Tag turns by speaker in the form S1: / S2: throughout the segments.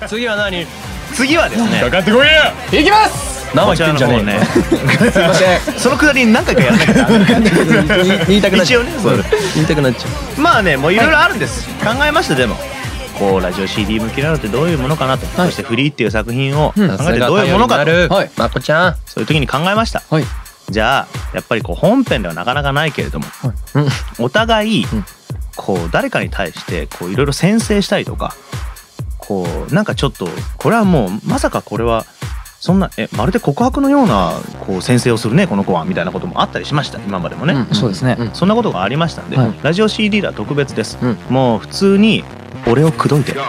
S1: 次は何？
S2: 次はですね、
S1: かかってこいや。いきます。生言ってんじゃねえね。すいません。
S2: そのくだり何回かやらなきゃ
S1: 言いたくなっちゃう。
S2: 一応ね、そう
S1: 言いたくなっちゃう。
S2: まあね、もういろいろあるんです。考えました。でもこうラジオ CD 向きなのってどういうものかなと、そしてフリーっていう作品を考えてどういうものかと、
S1: はい、まこちゃん。
S2: そういう時に考えました。
S1: はい。
S2: じゃあやっぱりこう本編ではなかなかないけれども、お互いこう誰かに対してこういろいろ宣誓したりとか、こうなんかちょっとこれはもうまさかこれはそんなまるで告白のようなこう宣誓をするねこの子はみたいなこともあったりしました、今までもね。
S3: そうですね。
S2: そんなことがありましたんで、ラジオ CD では特別です。もう普通に俺を口説いて、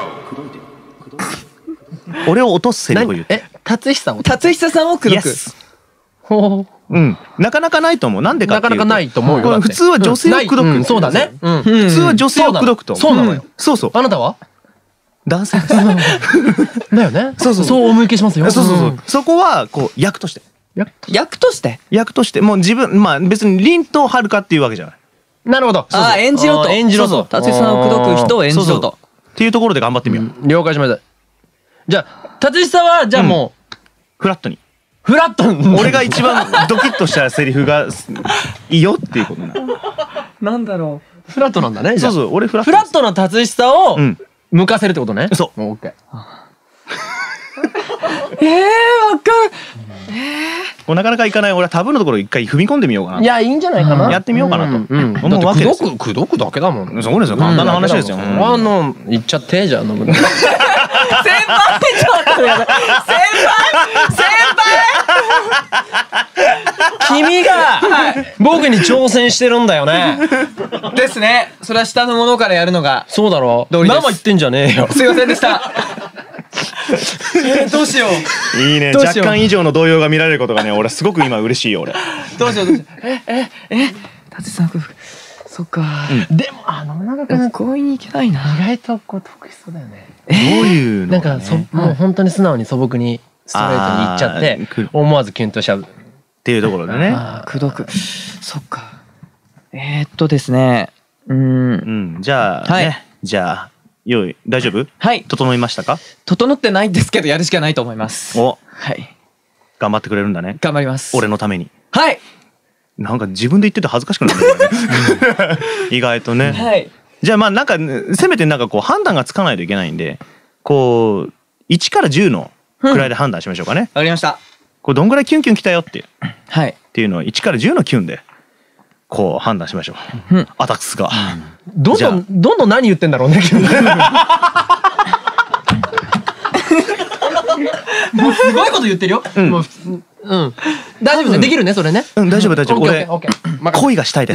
S2: 俺を落とすセリフを言って。
S1: 達久さんを。
S3: 達久さんを口説く。
S1: ほう。
S2: なかなかないと思う。なんでかっていうと、
S1: なかなかないと思うよ。
S2: 普通は女性を口説く。
S1: そうだね。
S2: 普通は女性を口説くと。
S1: そうなのよ。
S2: そうそう。
S1: あなたは
S2: 男性です。
S1: だよね。そう思い消しますよ。
S2: そこはこう役として。
S3: 役として
S2: もう自分、まあ別に凛と遥っていうわけじゃない。
S1: なるほど。
S3: ああ、演じろと。
S1: 演じろと。
S3: 達久さんを口説く人を演じろと。
S2: っていうところで頑張ってみよう。
S1: 了解しました。じゃあ達久はじゃあもう
S2: フラットに。
S1: フラット。
S2: 俺が一番ドキッとしたセリフがいいよっていうことな。
S3: なんだろ
S1: う。フラットなんだね。
S2: そうそう、俺フラット。
S1: フラットな達久を向かせるってことね。
S2: そう。
S1: オッケー。
S3: わかる。
S2: こうなかなかいかない。俺はタブーのところ一回踏み込んでみようかな。
S1: いや、いいんじゃないかな。
S2: やってみようかなと
S1: 思うわけですよ。口説くだけだもん。
S2: そうですよ。簡単な話ですよ。
S1: 言っちゃってじゃあ飲む。
S3: 先輩ちょっとやだ。先輩
S1: 君が僕に挑戦してるんだよね。
S3: ですね。それは下のものからやるのが。
S1: そうだろ。生言ってんじゃねえよ。
S3: すいませんでした。どうしよう。
S2: いいね。若干以上の動揺が見られることがね、俺すごく今嬉しいよ俺。
S3: どうしよう。達さん、そっか。
S1: でも信長君
S3: 強引にいけないな。
S1: 意外とこう得意そうだよね。
S2: どういうの？
S1: なんかもう本当に素直に素朴にストレートに言っちゃって思わずキュンとしちゃう
S2: っていうところでね。
S3: 口説く。そっか。ですね。
S2: じゃあね、じゃあ用意大丈夫？
S3: はい。
S2: 整いましたか？
S3: 整ってないんですけどやるしかないと思います。
S2: お、
S3: はい。
S2: 頑張ってくれるんだね。
S3: 頑張ります。
S2: 俺のために。
S3: はい。
S2: なんか自分で言ってて恥ずかしくなるね。意外とね。
S3: はい。
S2: じゃあまあなんかせめてなんかこう判断がつかないといけないんで、こう1から10のくらいで判断しましょうかね。
S3: わかりました。
S2: こうどんぐらいキュンキュンきたよっていう。
S3: はい。
S2: っていうのを1から10のキュンでこう判断しましょう。アタックスが。
S1: どんどん何言ってんだろうね。もうすごいこと言ってるよ。もう大丈夫です。できるねそれね。
S2: 大丈夫大丈夫。俺
S1: 恋
S2: 恋がしたいです。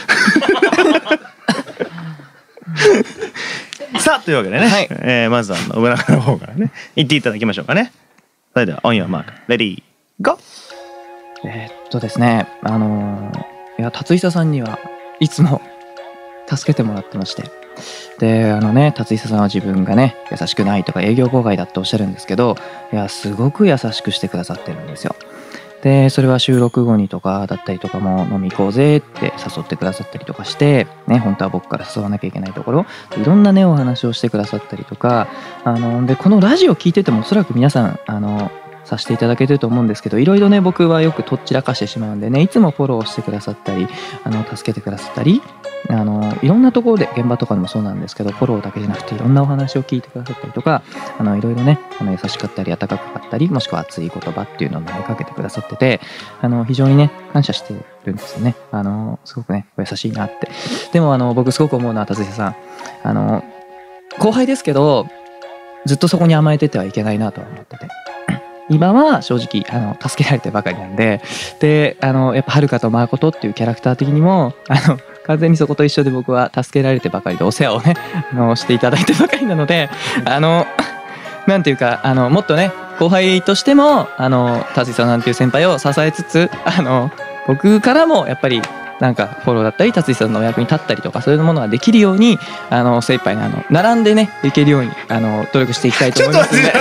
S2: さあというわけでね、まず上中の方からね言っていただきましょうかね。それではオンヨーマークレディーゴー。
S3: ですね、いや達久さんにはいつも助けてもらってまして、で達久さんは自分がね優しくないとか営業妨害だっておっしゃるんですけど、いやすごく優しくしてくださってるんですよ。でそれは収録後にとかだったりとかも飲み行こうぜって誘ってくださったりとかしてね、本当は僕から誘わなきゃいけないところいろんなねお話をしてくださったりとか、でこのラジオ聞いててもおそらく皆さんさせていただけてると思うんですけど、いろいろね僕はよくとっちらかしてしまうんでね、いつもフォローしてくださったり助けてくださったり、いろんなところで現場とかでもそうなんですけど、フォローだけじゃなくていろんなお話を聞いてくださったりとか、いろいろね優しかったり温かかったり、もしくは熱い言葉っていうのを投げかけてくださってて、非常にね感謝してるんですよね。すごくねお優しいなって。でも僕すごく思うのは達久さん後輩ですけどずっとそこに甘えててはいけないなとは思ってて、今は正直助けられてばかりなんで、やっぱ遥と誠っていうキャラクター的にも完全にそこと一緒で僕は助けられてばかりでお世話をねしていただいてばかりなので、なんていうかもっとね後輩としても達久さんなんていう先輩を支えつつ僕からもやっぱりなんかフォローだったり達久さんのお役に立ったりとかそういうものができるように精一杯並んでねいけるように努力していきたいと思いますので。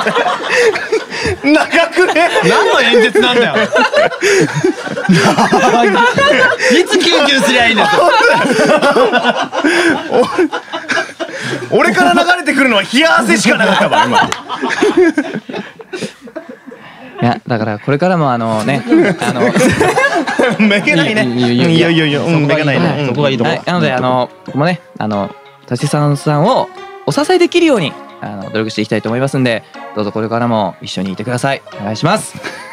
S2: 長くね。
S1: 何の演説なんだよ。いつキュンキュンすりゃいいんだよ。
S2: 俺から流れてくるのは冷や汗しかなかったわ今。
S3: いやだからこれからもね
S2: めげないね。いやめげないね。
S1: そこがいいとこ。
S3: なので僕もね達さんをお支えできるように努力していきたいと思いますんで、どうぞこれからも一緒にいてください。お願いします。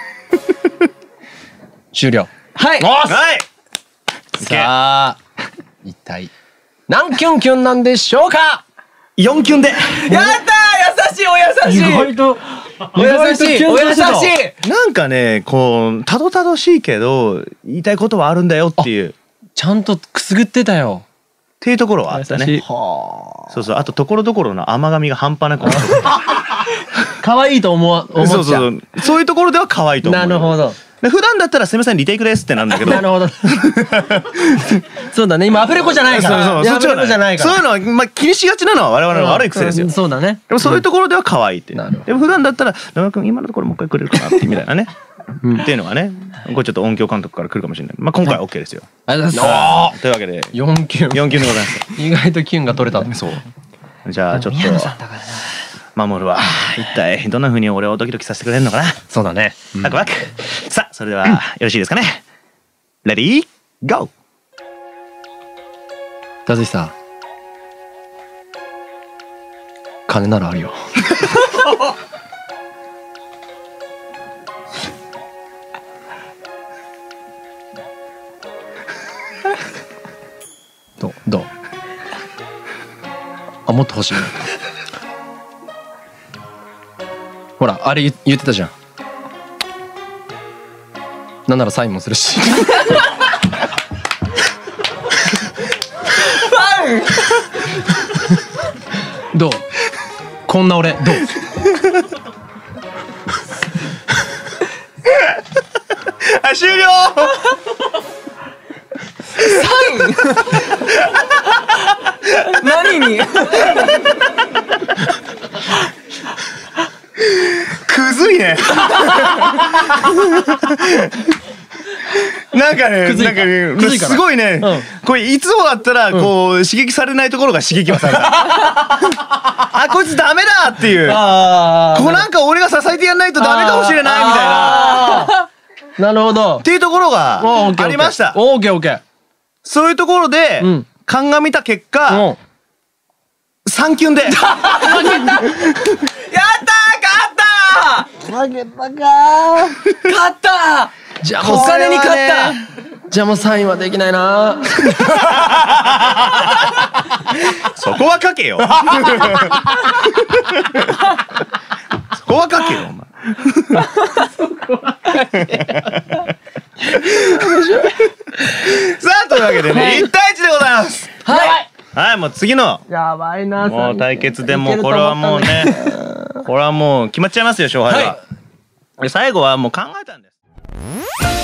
S1: 終了。
S3: はい。
S2: はい。
S1: さあ一体何キュンキュンなんでしょうか。
S2: 4キュンで。
S3: やったー、優しい、お優しい。
S1: 意外と
S3: お優しい、お優しい。
S2: なんかねこうたどたどしいけど言いたいことはあるんだよっていう
S1: ちゃんとくすぐってたよ
S2: っていうところはあったね。
S1: は
S2: そうそう、あとところどころの甘噛みが半端なく
S1: 可愛いと思っちゃう。
S2: そういうところでは可愛いと思う。
S1: なるほど。
S2: 普段だったらすみませんリテイクですってなんだけど。
S1: なるほど。そうだね、今アフレコじゃないから。
S2: そう
S1: アフレコじゃないから。
S2: そういうのはまあ気にしがちなのは我々の悪い癖ですよ。
S1: そうだね。
S2: でもそういうところでは可愛いって。でも普段だったら野村君今のところもう一回くれるかなってみたいなね。っていうのがね、これちょっと音響監督から来るかもしれない。まあ今回は OK ですよ。
S1: ありがとうございます。
S2: というわけで
S1: 4キュン。
S2: 4キュンでございます。
S1: 意外とキュンが取れた。
S2: そう。じゃあちょっと
S3: 宮野さんだからな。
S2: 守は一体どんな風に俺をドキドキさせてくれるのかな。
S1: そうだね。
S2: ワクワク。さあそれではよろしいですかね。レディーゴー。
S1: 達井さん、金ならあるよ。どうあ、もっと欲しいな。ほらあれ言ってたじゃん。なんならサインもするし。どう、こんな俺どう。
S2: あ、終了。
S3: 何に
S2: くずいね。なんかね、すごいね、これいつもだったらこう刺激されないところが刺激はされた。あ、こいつダメだっていう、こうなんか俺が支えてやんないとダメかもしれないみたいな。
S1: なるほど
S2: っていうところがありました。
S1: オーケーオーケー。
S2: そういうところで鑑みた結果3キュンで。やったー、勝った
S1: 負けたかー。
S3: 勝った。
S1: じゃあもう
S3: お金に勝った。
S1: じゃあもうサインはできないな。
S2: そこは書けよ。そこは書けよお前。さあというわけでね、1対1でございます。
S1: はい
S2: はい、もう次の
S1: やばいな。
S2: もう対決でもうこれはもうね、これはもう決まっちゃいますよ勝敗は。最後はもう考えたんです。